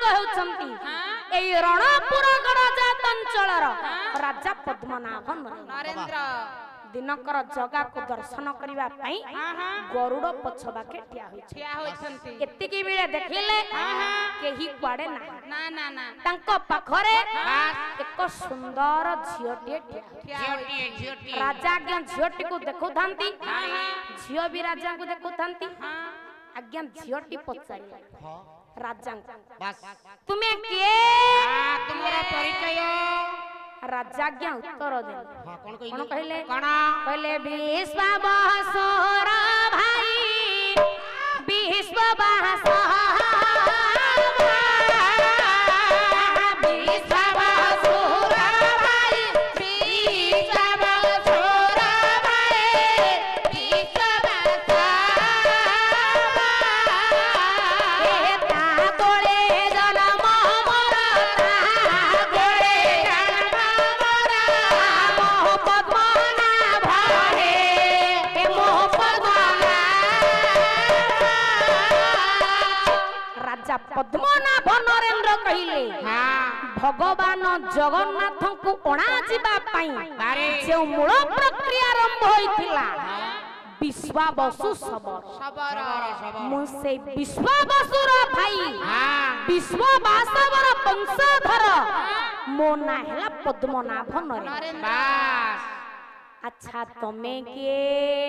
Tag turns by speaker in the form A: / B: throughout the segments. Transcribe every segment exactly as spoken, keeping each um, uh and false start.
A: हेउचंती एई रणपुर गणजात अंचलर राजा पद्मनाभ नरेंद्र दिनकर जगा को दर्शन करिवा पई गरुड़ पछबाके ठिया होई ठिया होइछंती एतिकी बेले देखिले केही क्वाडे ना ना ना ना तांको पाखरे एक सुंदर झियोटी ठिया झियोटी झियोटी राजा आज्ञा झियोटी को देखौ थांती झियो भी राजा को देखौ थांती आज्ञा झियोटी पछारी राजा बस तुम्हें के तुम्हारा परिचय राजा ज्ञा उत्तर दे कौन कहले कहले विश्व बसुर भाई विश्व बसुर विश्व बसुर भाई विश्व बसुर भाई विश्व बसुर हे ता तोळे जन्म मोर ता तोळे पद्मनाभ नरेंद्र कहिले भगवान जगन्नाथ को अणा जीवा पाई जे मूल प्रक्रिया आरंभ होइथिला विश्वावसु सबर मु से विश्वावसुर भाई विश्वावासवर वंशधर मो ना हैला पद्मनाभ नरेंद्र अच्छा तमे के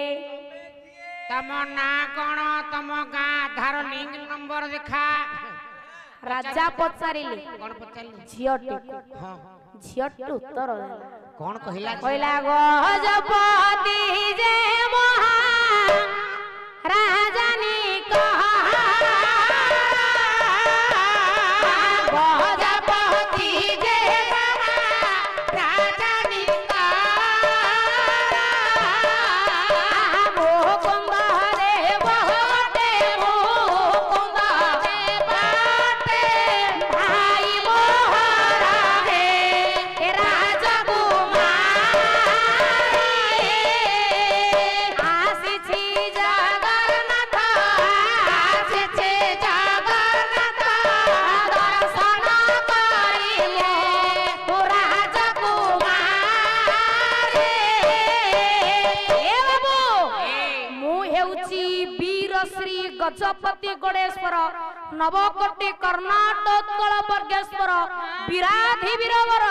A: तम ना कोन तम गा आधार लिंक नंबर देखा राजा पचारिले कोन पचारिले झियोटी हां झियोटी उत्तर कोन कहिला कहिला गजपति जे महा राजानी कहा गजपति जे राजानी गजपति गणेश्वर नवकोटि कर्णाटक वर्गेश्वर विराधि वीरवर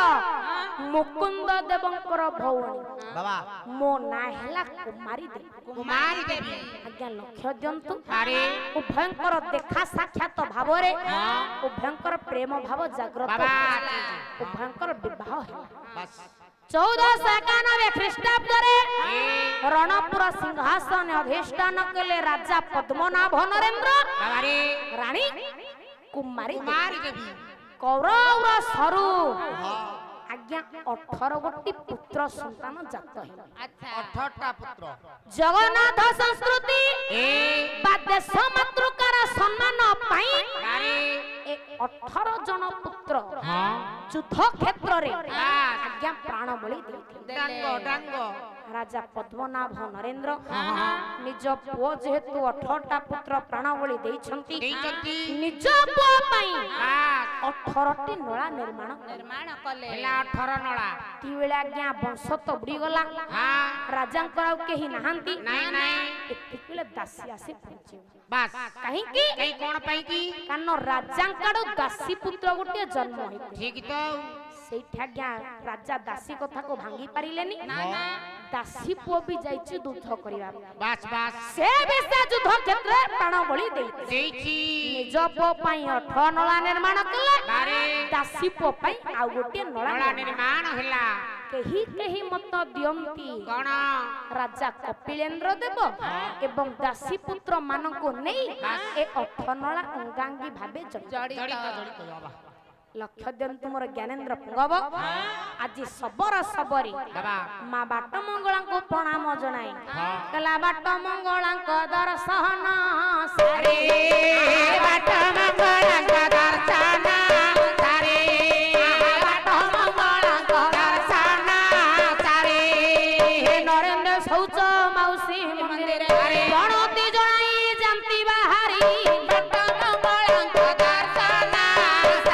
A: मुकुंद देवंकर भौणी बाबा मो ना हैला कुमारी देवी कुमारी देवी आज्ञा लक्ष्य दियंतु अरे उभयंकर देखा साक्षात भाव रे उभयंकर प्रेम भाव जागृत बाबा उभयंकर विवाह है बस चौदह सौ इक्यानवे ख्रीष्टाब्द रणपुर सिंहासन अधिष्ठान कले राजा पद्मनाभ नरेंद्र रानी कुमारी देवी कौरव सरु आज्ञा अठारह गोटी पुत्र संतान जात है अठारह पुत्र जगन्नाथ संस्कृति बा देश मातृकार सम्मान पाई ए अठारह जन पुत्र युद्ध क्षेत्र रे आज्ञा प्राण बलि देथिले राजा पद्मनाभ नरेंद्र निज पुओ जेहेतु अठारह पुत्र प्राण बलि देइछंती निज पुओ पई अठारह टी नळा निर्माण निर्माण कले अठारह नळा ती बेले आज्ञा वंश तो बुडी गला राजा को केही नाहंती नाही नाही एतिकले दासी आसी पहुंचे बस कहीं की कहीं कोन पई की कानो राजा काडो दासी पुत्र गोटे जन्म होई ठीक तो सेठा ज्ञा राजा दासी कथा को भांगी पारिलेनी ना ना दासी पो भी जाइछि युद्ध करिया बस बस से बेसा युद्ध क्षेत्र प्राण बलि देई देइछि निज पो पई अठारह नळा निर्माण कले दासी पो पई आ गोटे नळा निर्माण होला केही केही मत दियंती कोन राजा कपिलेन्द्र देव एवं दासी पुत्र मान को नै ए अठारह नळा अंगांगी भाबे जड़ित जड़ित लक्ष्य दियंतु मोर ज्ञानेन्द्र पुंगव आज सबरा सबरी मां बाट मंगला को प्रणाम जणाई कला बाट मंगला को दर्शन सारे बाट मंगला को दर्शन सारे बाट मंगला को दर्शन सारे हे नरेंद्र शौच मौसी मंदिर रे गणति जणाई जानती बाहरी बाट मंगला को दर्शन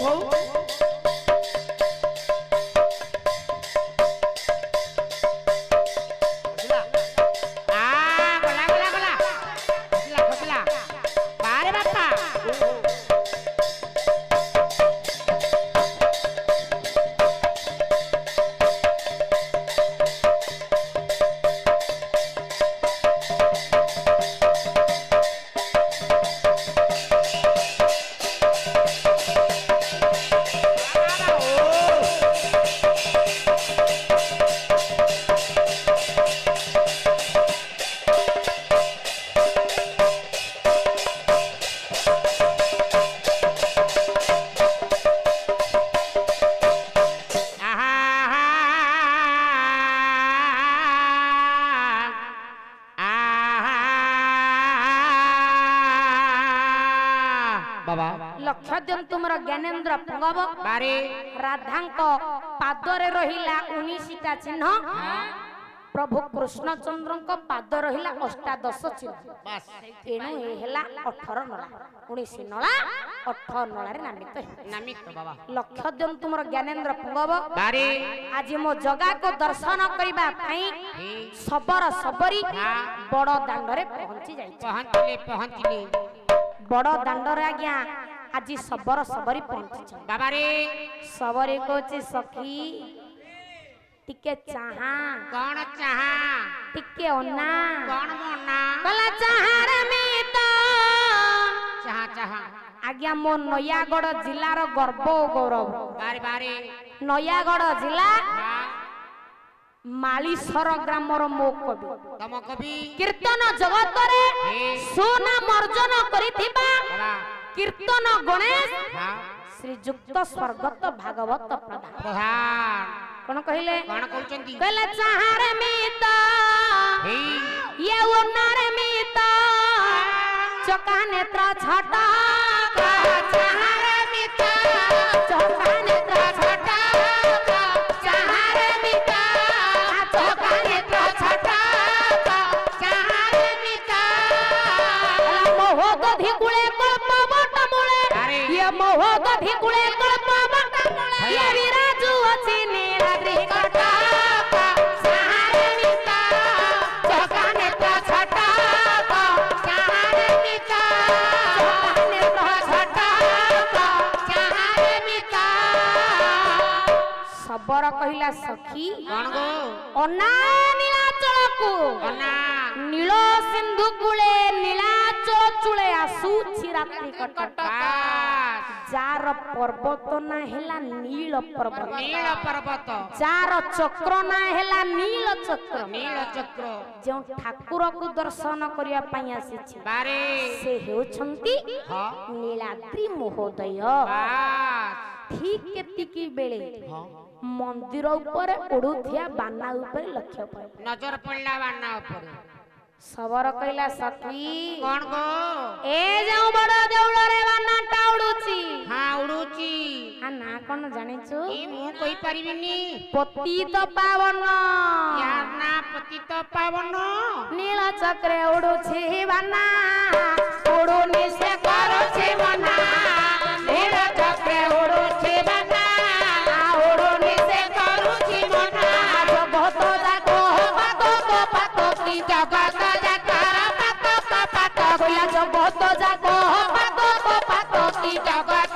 B: ହଉ
A: लक्ष्य दिन तुमर ज्ञानेन्द्र पुंगव
B: बारे
A: राधांक पादरे रहिला उन्नीसटा चिन्ह प्रभु कृष्णचंद्र पाद रहिला अष्टादश चिन्ह तेणु ए हेला अठारह नला उन्नीस नला अठारह नला रे नामित
B: नामित बाबा
A: लक्ष्य दिन तुमर ज्ञानेन्द्र पुंगव
B: बारे
A: आज मो जगा को दर्शन करिबा पई सबर सबरी बड़ दांडरे पहुंची जाई
B: पहुंचले पहुंचले
A: बड़ दांडरे आज्ञा आज सबर सबरी पहुंची
B: बाबा रे
A: सबरी कोची सखी टिके चाहा
B: कौन चाहा
A: टिके ओना
B: कौन मोना
A: कला चाहा रे मीता
B: चाहा चाहा
A: आज्ञा मो नयागढ़ जिल्ला रो गर्व गौरव
B: बारे बारे
A: नयागढ़ जिला मालीसर ग्राम रो मो कवि
B: तम कवि
A: कीर्तन जगत रे सुनाम अर्जन करिथिबा कीर्तन गणेश श्रीजुक्त स्वर्गत भागवत प्रधान
B: प्रधान
A: कोन कहिले
B: कोन कहउचंती
A: कहले चाहारे मीता ये ओनारे मीता चका नेत्र छटा चाहारे मीता चका नेत्र छटा चाहारे मीता चका नेत्र छटा चाहारे मीता मोह गधी गुळे कल्प बट मुळे ये मोह गधी गुळे कल्प बट मुळे ये विराजू अछि नीलाद्रि कटा चाहारे मीता चका नेत्र छटा चाहारे मीता चका नेत्र छटा चाहारे मीता सबर कहिला सखी
B: कोन गो
A: अना नीलाचल को
B: अना
A: नील सिंधु कूले नीलाचल चूले आसुछि रात्रि कटका जार पर्वत ना हेला नील पर्वत
B: नील पर्वत
A: जार चक्र ना हेला नील चक्र
B: नील चक्र
A: जो ठाकुर को दर्शन करिया पई आसीछि
B: बारे
A: से हेउछंती
B: हां
A: नीलाद्रि महोदय
B: बास
A: ठीक केतिकी बेले मंदिर ऊपर उड़ुथिया बाना ऊपर लक्ष्य पड़े
B: नजर पड़ला बाना ऊपर
A: सबर कइला सखी
B: कोन गो
A: ए जाऊ बड़ देउळ रे बाना टा उडुची
B: हां उडुची
A: आ ना कोन जानिछु
B: ई मु कहि परिबिनी
A: पतित पावन
B: यार ना पतित पावन
A: नील चक्रे उडुची बाना उडुनी से करूची मना नील चक्रे उडुची बाना उडुनी से करूची मना जगत जाको पातो को पातो की जगत जाकर पातो को पातो कोया जगत जाको पातो को पातो की जगत